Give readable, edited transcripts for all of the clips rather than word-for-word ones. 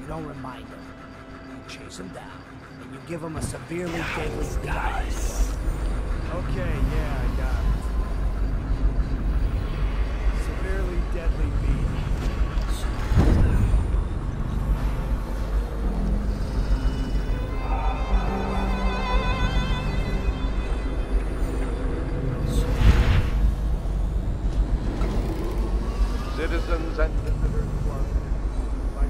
don't remind him. You chase him down, and you give him a severely deadly dice. Okay, yeah, I got it. Severely deadly beat. Citizens and visitors who are by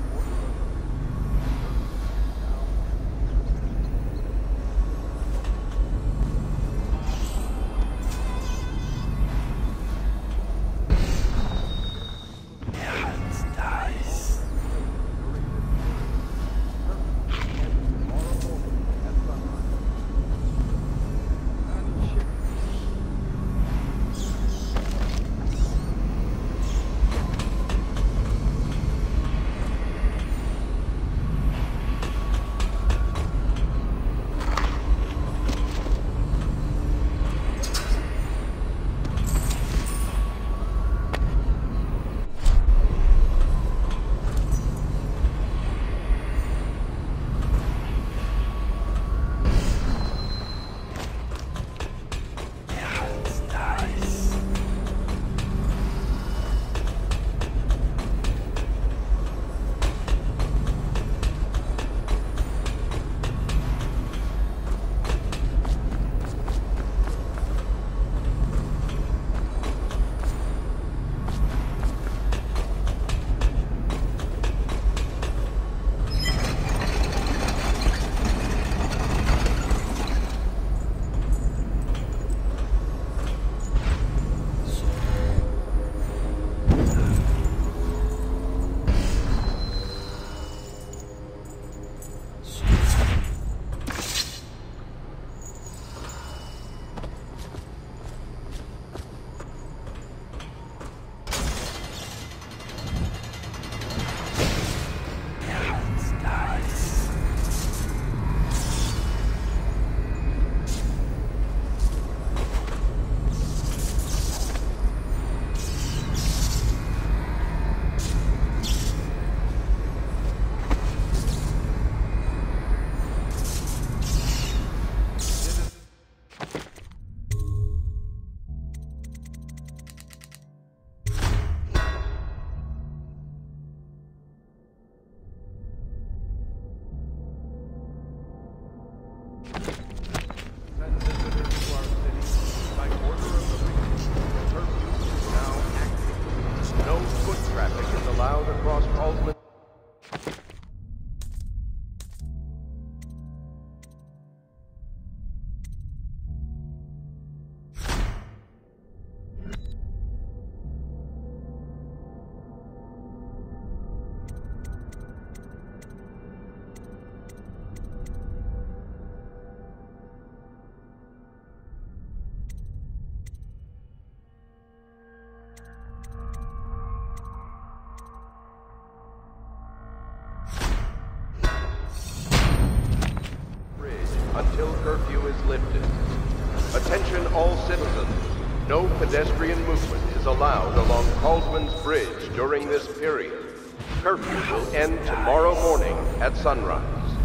until curfew is lifted. Attention all citizens. No pedestrian movement is allowed along Caldwell's Bridge during this period. Curfew will end tomorrow morning at sunrise.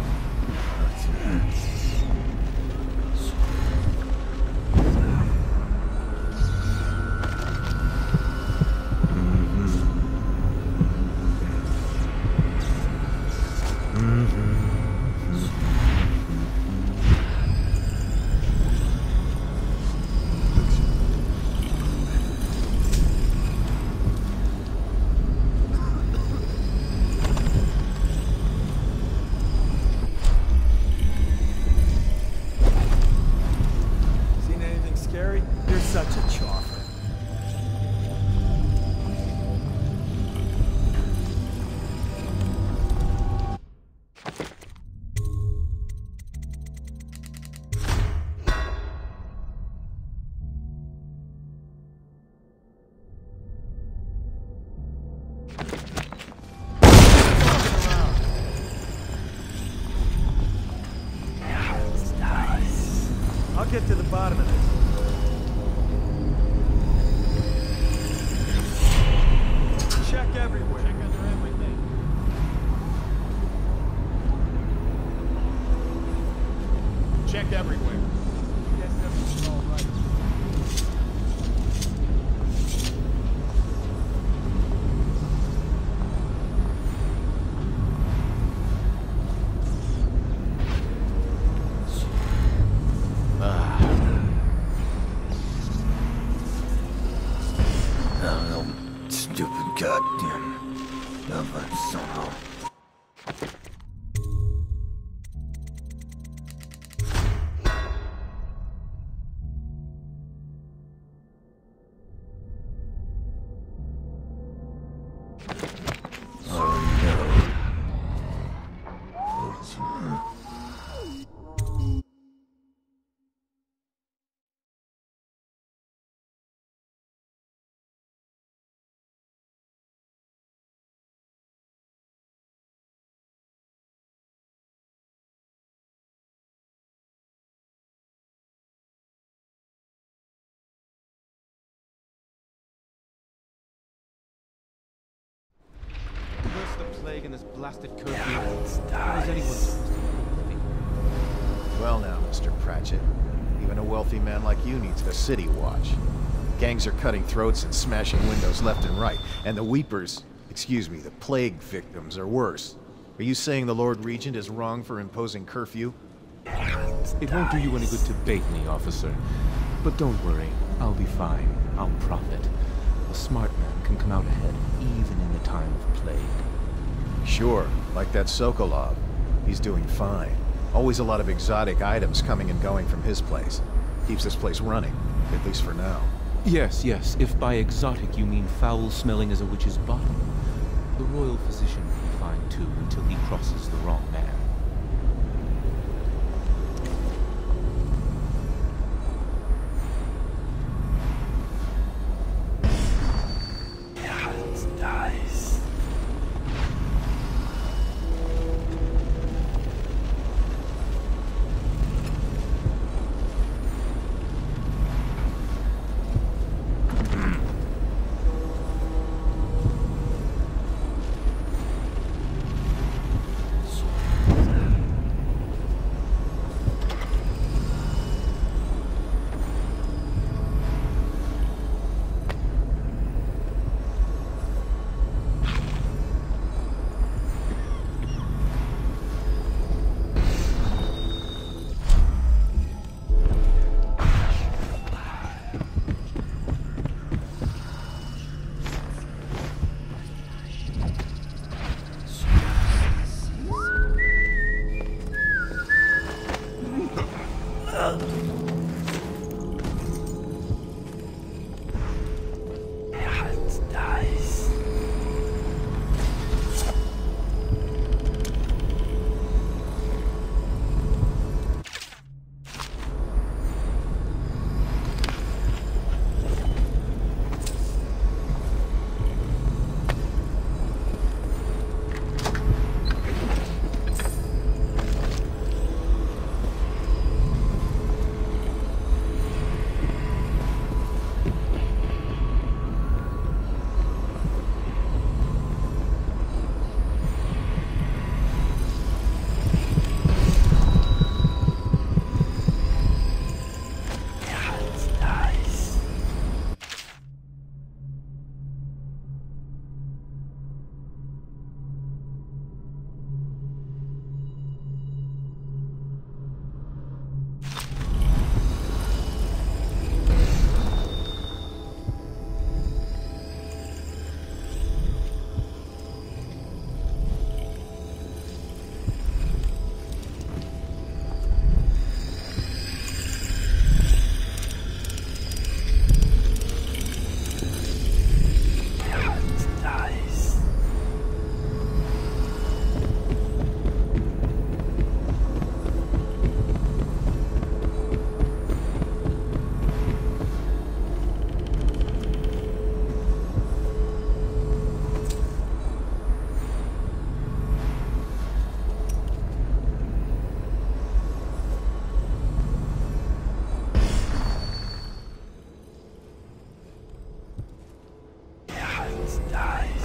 You're such a chopper. I'll get to the bottom of this. Check everywhere. Check under everything. checked everywhere. Guess everything's all right. Stupid goddamn Melvin somehow. Curse the plague and this blasted curfew. How is anyone supposed to be? Well now, Mr. Pratchett. Even a wealthy man like you needs a city watch. Gangs are cutting throats and smashing windows left and right, and the weepers, excuse me, the plague victims are worse. Are you saying the Lord Regent is wrong for imposing curfew? It won't do you any good to bait me, officer. But don't worry, I'll be fine. I'll profit. A smart man can come out ahead, even in the time of plague. Sure, like that Sokolov. He's doing fine. Always a lot of exotic items coming and going from his place. Keeps this place running, at least for now. Yes, yes, if by exotic you mean foul-smelling as a witch's bottom. The royal physician will be fine too, until he crosses the wrong man. Dies.